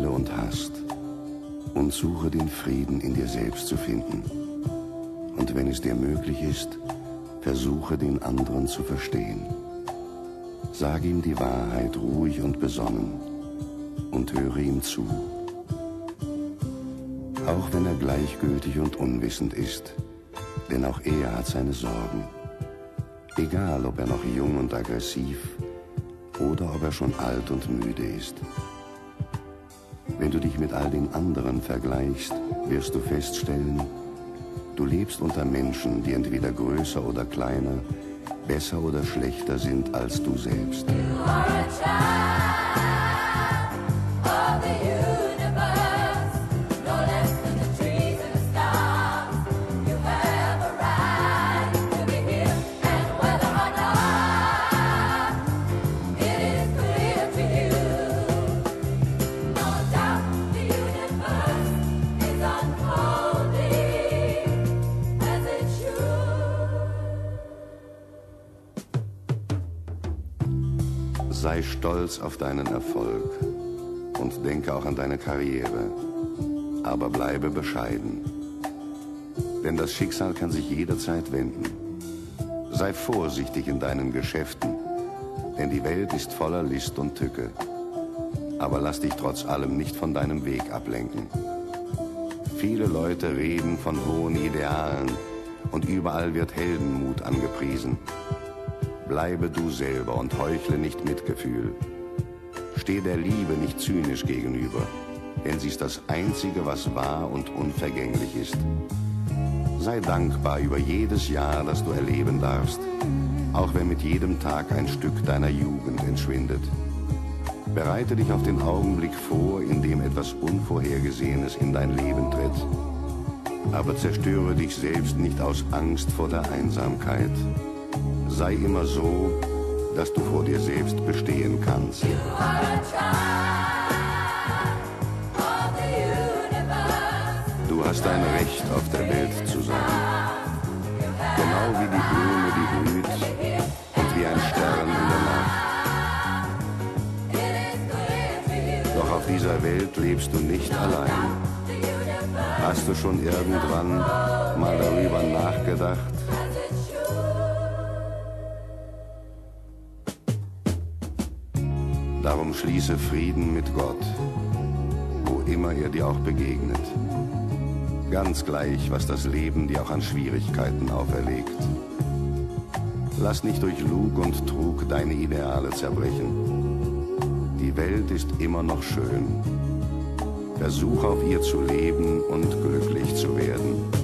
inne und hast und suche den Frieden in dir selbst zu finden. Und wenn es dir möglich ist, versuche den anderen zu verstehen. Sag ihm die Wahrheit ruhig und besonnen und höre ihm zu. Auch wenn er gleichgültig und unwissend ist, denn auch er hat seine Sorgen. Egal, ob er noch jung und aggressiv oder ob er schon alt und müde ist. Wenn du dich mit all den anderen vergleichst, wirst du feststellen, du lebst unter Menschen, die entweder größer oder kleiner, besser oder schlechter sind als du selbst. You are a child of the universe, no less than the trees and the stars. You have a right to be here, and whether or not it is clear to you, no doubt the universe is unfolding as it should. Sei stolz auf deinen Erfolg und denke auch an deine Karriere, aber bleibe bescheiden. Denn das Schicksal kann sich jederzeit wenden. Sei vorsichtig in deinen Geschäften, denn die Welt ist voller List und Tücke. Aber lass dich trotz allem nicht von deinem Weg ablenken. Viele Leute reden von hohen Idealen und überall wird Heldenmut angepriesen. Bleibe du selber und heuchle nicht Mitgefühl. Steh der Liebe nicht zynisch gegenüber, denn sie ist das Einzige, was wahr und unvergänglich ist. Sei dankbar über jedes Jahr, das du erleben darfst, auch wenn mit jedem Tag ein Stück deiner Jugend entschwindet. Bereite dich auf den Augenblick vor, in dem etwas Unvorhergesehenes in dein Leben tritt. Aber zerstöre dich selbst nicht aus Angst vor der Einsamkeit. Sei immer so, dass du vor dir selbst bestehen kannst. You are a child of the universe. Du hast ein Recht, auf der Welt zu sein. Genau wie die Blume, die blüht und wie ein Stern in der Nacht. Doch auf dieser Welt lebst du nicht allein. Hast du schon irgendwann mal darüber nachgedacht? Darum schließe Frieden mit Gott, wo immer er dir auch begegnet. Ganz gleich, was das Leben dir auch an Schwierigkeiten auferlegt. Lass nicht durch Lug und Trug deine Ideale zerbrechen. Die Welt ist immer noch schön. Versuch auf ihr zu leben und glücklich zu werden.